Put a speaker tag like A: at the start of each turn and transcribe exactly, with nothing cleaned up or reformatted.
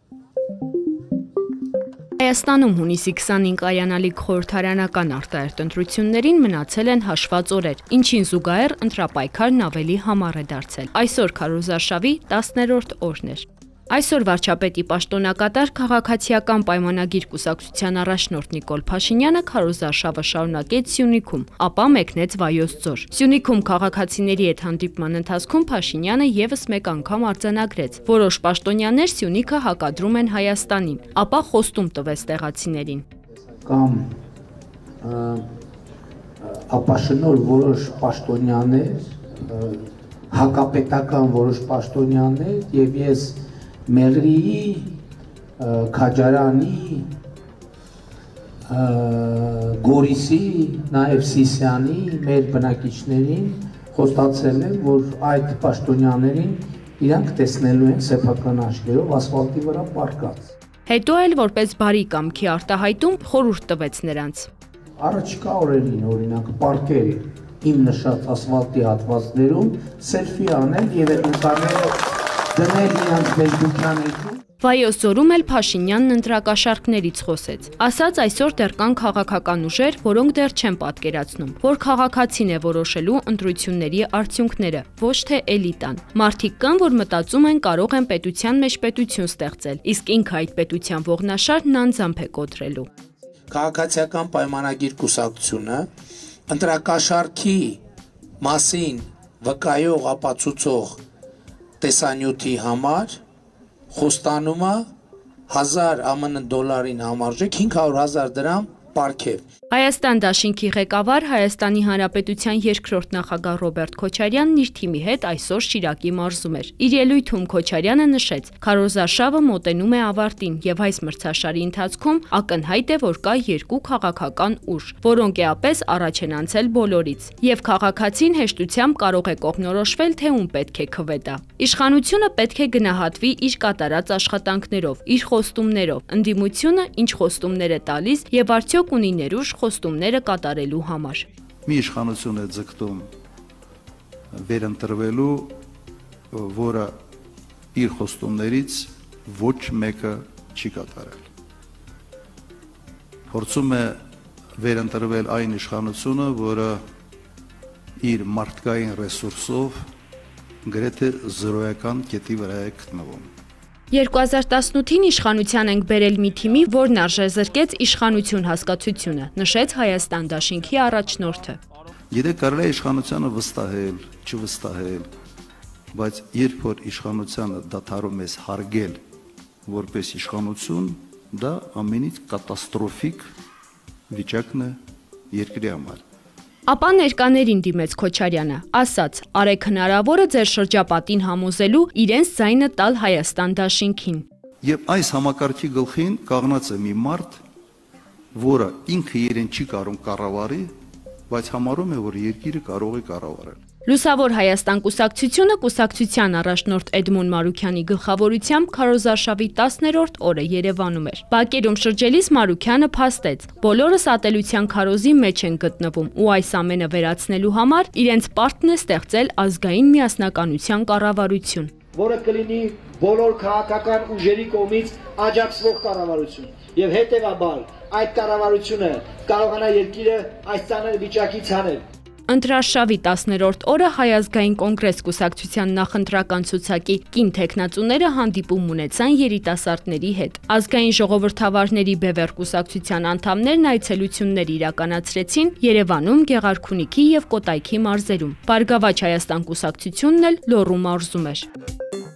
A: Հայաստանում հունիսի քսանինը կայանալիք խորհրդարանական արտահերթ ընտրություններին մնացել են հաշված օրեր, ինչին զուգահեռ ընտրապայքարն ավելի համառ է դարձել։ Այսօր քարոզարշավի տասներորդ օրն էր։ Այսօր վարչապետի պաշտոնակատար քաղաքացիական պայմանագիր կուսակցության առաջնորդ Նիկոլ Փաշինյանը քարոզարշավը շարունակեց Սյունիքում, ապա մեկնեց Վայոց ձոր։ Սյունիքում քաղաքացիների հետ հանդիպման ընթացքում Փաշինյանը եւս մեկ անգամ արձանագրեց. որոշ պաշտոնյաներ Սյունիքը հակադրում են Հայաստանին, ապա խոստում տվեց տեղացիներին։
B: Կամ ապաշնոր որոշ պաշտոնյաներ, հակապետական որոշ պաշտոնյաներ եւ ես Մեղրիի, Քաջարանի, Գորիսի, նաև Սիսյանի, մեր բնակիչներին խոստացել եմ, որ այդ պաշտոնյաներին իրանք տեսնելու են սեփական աչքերով ասֆալտի վրա պառկած։
A: Հետո էլ որպես բարի կամքի արտահայտում խորհուրդ տվեց նրանց։
B: Առաջիկա օրերին օրինակ պարկել իմ նշած ասֆալտի հատվածներում սելֆի անել եւ այդ նկարները դնել իրանք ֆեյսբուքյաներում։
A: Վայոց ձորում էլ Փաշինյանն ընտրակաշառքներից խոսեց։ Ասաց այսօր դեռ կան քաղաքական ուժեր, որոնք դեռ չեն պատկերացնում, որ քաղաքացին է որոշելու ընտրությունների արդյունքները, ոչ թե էլիտան։ Մարդիկ կան, որ մտածում են կարող են պետության մեջ պետություն ստեղծել, իսկ ինքը այդ պետության ողնաշարն անձամբ է կոտրելու։
B: Քաղաքացիական պայմանագիր կուսակցությունը ընտրակաշառքի մասին վկայող ապացուցող տեսանյութի համար խոստանում է հազար ԱՄՆ դոլարին համարժեք հինգ հարյուր հազար դրամ պարգև։
A: Հայաստան դաշինքի ղեկավար Հայաստանի Հանրապետության երկրորդ նախագահ Ռոբերտ Քոչարյանն իր թիմի հետ այսօր Շիրակի մարզում էր։ Իր ելույթում Քոչարյանը նշեց. քարոզարշավը մոտենում է ավարտին եւ այս մրցաշարի ընթացքում ակնհայտ է, որ կա երկու քաղաքական ուժ, որոնք էապես առաջ են անցել բոլորից, եւ քաղաքացին հեշտությամբ կարող է կողմնորոշվել, թե ում պետք է քվեդա։ Իշխանությունը պետք է գնահատվի իր կատարած աշխատանքներով, իր խոստումներով, ընդդիմությունը ինչ խոստումներ է տալիս եւ արդյոք ունի ներուժ խոստումները կատարելու համար։
C: Մի իշխանություն է ձգտում վերընտրվելու, որը իր խոստումներից ոչ մեկը չի կատարել։ Փորձում է վերընտրվել այն իշխանությունը, որը իր մարդկային ռեսուրսով գրեթե զրոյական կետի վրա է գտնվում։
A: երկու հազար տասնութին իշխանության ենք բերել մի թիմի, որն արժեզրկեց իշխանություն հասկացությունը, նշեց Հայաստան դաշինքի առաջնորդը։
C: Գիտեք, կարելի է իշխանությանը վստահել, չվստահել, բայց երբ որ իշխանությանը դադարում ես հարգել որպես իշխանություն, դա ամենից կատաստրոֆիկ վիճակն է երկրի համար։
A: Ապա ներկաներին դիմեց Քոչարյանը, ասաց. արեք հնարավորը ձեր շրջապատին համոզելու իրենց ձայնը տալ Հայաստան դաշինքին։
C: Եվ այս համակարգի գլխին կանգնած է մի մարդ, որը ինքը իրեն չի կարող կառավարի, բայց համարում է, որ երկիրը կարող է կառավարել։
A: Լուսավոր Հայաստան կուսակցությունը կուսակցության առաջնորդ Էդմոն Մարուքյանի գլխավորությամբ քարոզարշավի տասներորդ օրը Երևանում էր։ Բակերում շրջելիս Մարուքյանը փաստեց. բոլորս ատելության քարոզի մեջ են գտնվում ու այս ամենը վերացնելու համար իրենց պարտքն է ստեղծել ազգային միասնականության կառավարություն,
D: որը կլինի բոլոր քաղաքական ուժերի կողմից աջակցվող կառավարություն եւ հետեւաբար այդ կառավարությունը կարողանա երկիրը այս ծանր վիճակից հանել։
A: Ընտրարշավի տասներորդ օրը Հայ ազգային կոնգրես կուսակցության նախընտրական ցուցակի կին թեկնածուները հանդիպում ունեցան երիտասարդների հետ։ Ազգային ժողովրդավարների Բևեռ կուսակցության անդամներն այցելություններ իրականացրեցին Երևանում, Գեղարքունիքի եւ Կոտայքի մարզերում։ Բարգավաճ Հայաստան կուսակցությունն էլ Լոռու մարզում էր։